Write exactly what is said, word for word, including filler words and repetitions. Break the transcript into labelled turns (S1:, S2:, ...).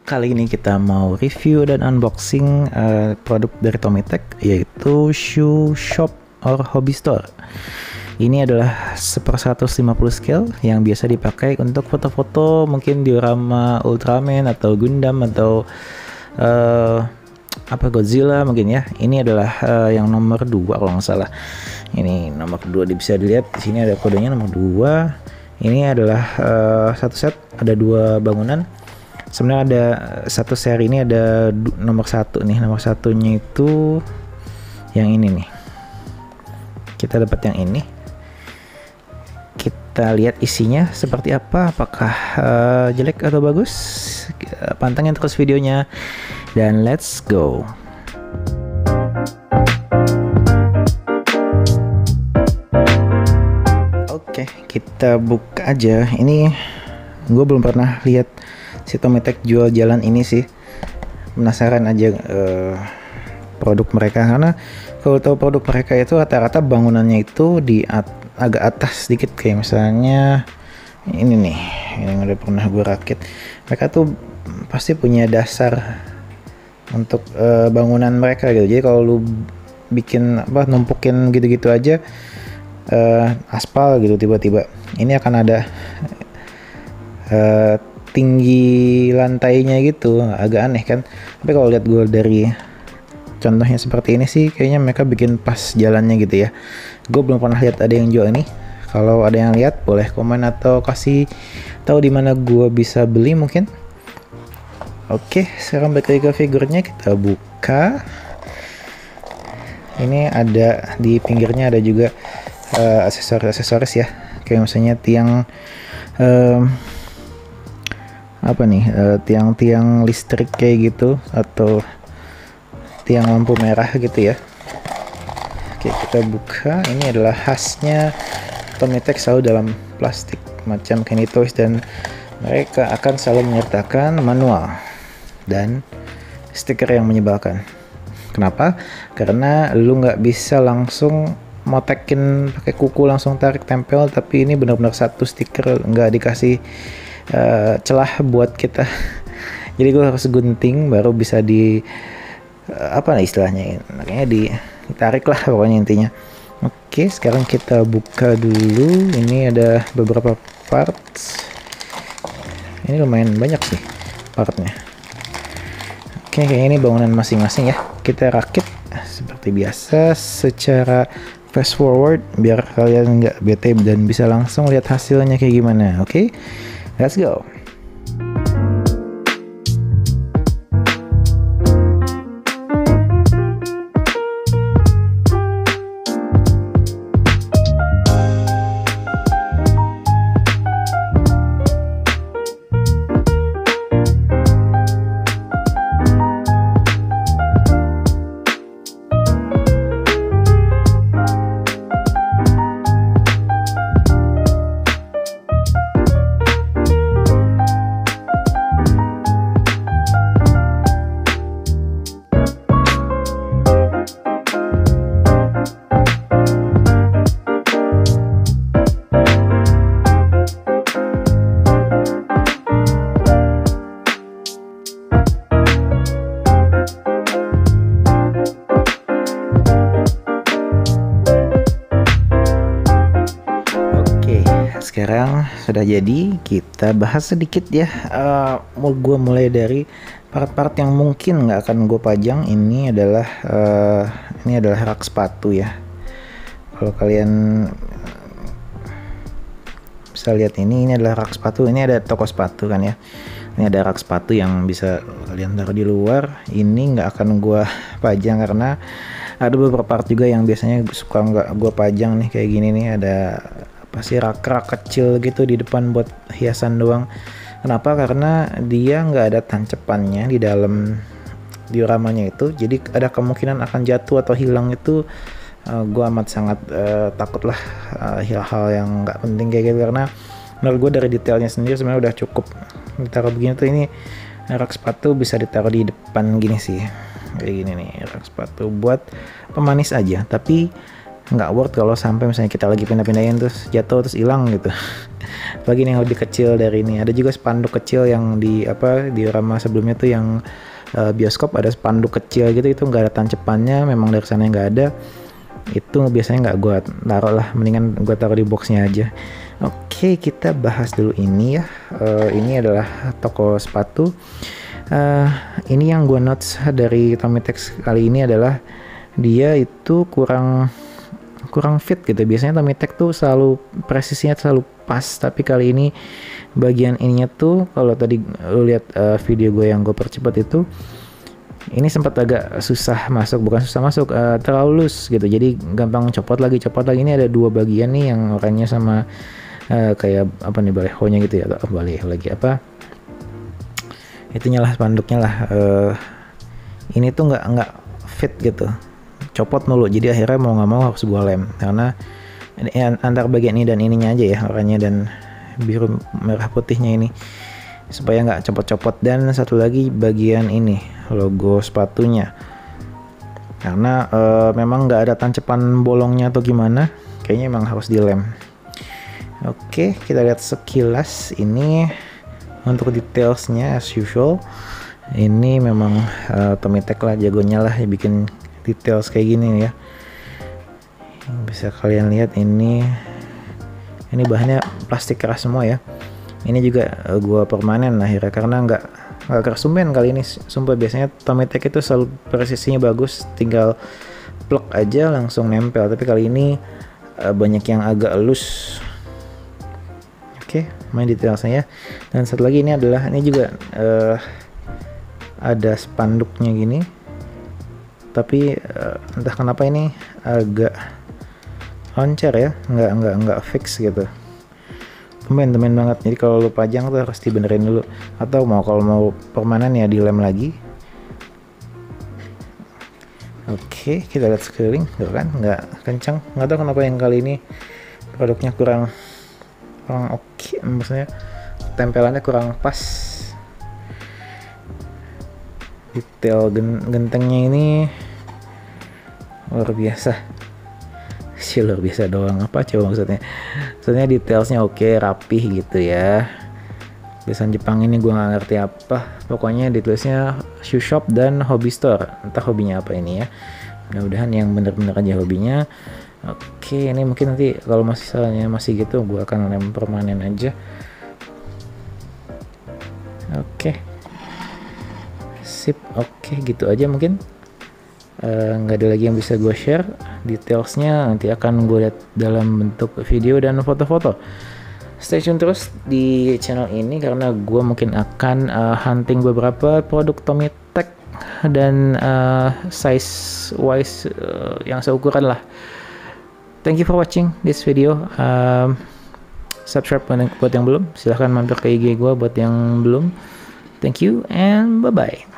S1: Kali ini kita mau review dan unboxing uh, produk dari Tomitech, yaitu Shoe Shop or Hobby Store. Ini adalah seper seratus lima puluh scale yang biasa dipakai untuk foto-foto mungkin diorama Ultraman atau Gundam atau uh, apa Godzilla mungkin ya. Ini adalah uh, yang nomor dua kalau nggak salah. Ini nomor dua, bisa dilihat di sini ada kodenya nomor dua. Ini adalah uh, satu set, ada dua bangunan. Sebenarnya ada satu seri ini ada nomor satu nih, nomor satunya itu yang ini nih. Kita dapat yang ini. Kita lihat isinya seperti apa, apakah uh, jelek atau bagus. Pantengin terus videonya dan let's go. Oke, kita buka aja. Ini gue belum pernah lihat si Tomitech jual jalan ini sih, penasaran aja uh, produk mereka, karena kalau tahu produk mereka itu rata-rata bangunannya itu di at agak atas sedikit, kayak misalnya ini nih yang udah pernah gue rakit. Mereka tuh pasti punya dasar untuk uh, bangunan mereka gitu, jadi kalau lu bikin apa numpukin gitu-gitu aja uh, aspal gitu tiba-tiba, ini akan ada uh, tinggi lantainya gitu, agak aneh kan. Tapi kalau lihat gue dari contohnya seperti ini sih, kayaknya mereka bikin pas jalannya gitu ya. Gue belum pernah lihat ada yang jual ini. Kalau ada yang lihat boleh komen atau kasih tahu di mana gue bisa beli mungkin. Oke, sekarang balik lagi ke figurnya, kita buka. Ini ada di pinggirnya ada juga uh, aksesoris-aksesoris ya, kayak misalnya tiang um, apa nih, tiang-tiang uh, listrik kayak gitu, atau tiang lampu merah gitu ya. Oke, kita buka. Ini adalah khasnya Tomitech, selalu dalam plastik macam Kenny Toys, dan mereka akan selalu menyertakan manual dan stiker yang menyebalkan. Kenapa? Karena lu nggak bisa langsung motekin pakai kuku, langsung tarik tempel, tapi ini benar-benar satu stiker, nggak dikasih Uh, celah buat kita. Jadi gue harus gunting baru bisa di uh, apa nih istilahnya, makanya ditarik lah pokoknya intinya. Oke, sekarang kita buka dulu. Ini ada beberapa parts. Ini lumayan banyak sih partnya. Oke, kayaknya ini bangunan masing-masing ya. Kita rakit seperti biasa secara fast forward biar kalian nggak bete dan bisa langsung lihat hasilnya kayak gimana. Oke, let's go. Sekarang sudah jadi, kita bahas sedikit ya. Uh, mau gue mulai dari part-part yang mungkin nggak akan gue pajang. Ini adalah uh, ini adalah rak sepatu ya. Kalau kalian bisa lihat ini, ini adalah rak sepatu. Ini ada toko sepatu kan ya. Ini ada rak sepatu yang bisa kalian taruh di luar. Ini nggak akan gue pajang karena ada beberapa part juga yang biasanya suka nggak gue pajang nih, kayak gini nih, ada pasti rak-rak kecil gitu di depan buat hiasan doang. Kenapa? Karena dia nggak ada tancepannya di dalam dioramanya itu, jadi ada kemungkinan akan jatuh atau hilang. Itu uh, gue amat sangat uh, takut lah uh, hal-hal yang nggak penting kayak gitu, karena menurut gue dari detailnya sendiri sebenarnya udah cukup ditaruh begini tuh. Ini rak sepatu bisa ditaruh di depan gini sih, kayak gini nih, rak sepatu buat pemanis aja. Tapi nggak worth kalau sampai misalnya kita lagi pindah-pindahin terus jatuh terus hilang gitu. Apalagi ini yang lebih kecil dari ini. Ada juga spanduk kecil yang di apa diorama sebelumnya tuh yang uh, bioskop ada spanduk kecil gitu, itu nggak ada tancepannya, memang dari sana nggak ada. Itu biasanya nggak gue taruh lah, mendingan gue taruh di boxnya aja. Oke, kita bahas dulu ini ya. Uh, ini adalah toko sepatu. Uh, ini yang gue notes dari Tommy Tex kali ini adalah dia itu kurang kurang fit gitu. Biasanya Tommy Tex tuh selalu presisinya selalu pas, tapi kali ini bagian ininya tuh kalau tadi lu lihat uh, video gue yang gue percepat itu, ini sempat agak susah masuk, bukan susah masuk, uh, terlalu loose gitu, jadi gampang copot lagi copot lagi. Ini ada dua bagian nih yang oranye sama uh, kayak apa nih, balehonya gitu ya, atau baleho lagi apa itunya lah, spanduknya lah. Uh, ini tuh nggak nggak fit gitu, copot mulu, jadi akhirnya mau nggak mau harus gue lem, karena ini antar bagian ini dan ininya aja ya, oranye dan biru merah putihnya ini, supaya nggak copot-copot. Dan satu lagi bagian ini logo sepatunya, karena uh, memang nggak ada tancepan bolongnya atau gimana, kayaknya emang harus dilem. Oke, kita lihat sekilas ini untuk detailsnya as usual. Ini memang uh, Tommy Tex lah jagonya lah ya bikin details kayak gini ya. Bisa kalian lihat ini ini bahannya plastik keras semua ya. Ini juga uh, gua permanen akhirnya karena nggak nggak kersumen kali ini, sumpah. Biasanya Tommy Tex itu selalu presisinya bagus, tinggal plug aja langsung nempel, tapi kali ini uh, banyak yang agak loose. Oke, main detailnya. Dan satu lagi ini adalah ini juga uh, ada spanduknya gini, tapi uh, entah kenapa ini agak loncer ya, nggak nggak nggak fix gitu. Temen-temen banget, jadi kalau lu pajang tuh harus dibenerin dulu, atau mau kalau mau permanen ya dilem lagi. Oke, kita lihat sekeliling, tuh kan nggak kencang. Nggak tahu kenapa yang kali ini produknya kurang kurang oke, okay. Maksudnya tempelannya kurang pas. Detail gentengnya ini luar biasa sih, luar biasa doang apa coba maksudnya. Maksudnya detailsnya oke, okay, rapih gitu ya. Tulisan Jepang ini gua nggak ngerti apa, pokoknya ditulisnya shoe shop dan hobby store, entah hobinya apa ini ya. Mudah-mudahan yang bener-bener aja hobinya. Oke, ini mungkin nanti kalau masih salahnya masih gitu, gua akan lem permanen aja. Oke, sip. Oke, gitu aja mungkin. Nggak uh, ada lagi yang bisa gue share. Detailsnya nanti akan gue lihat dalam bentuk video dan foto-foto. Stay tune terus di channel ini karena gue mungkin akan uh, hunting beberapa produk Tommy Tex dan uh, size wise uh, yang seukuran lah. Thank you for watching this video. Um, subscribe buat yang belum, silahkan mampir ke I G gue buat yang belum. Thank you and bye bye.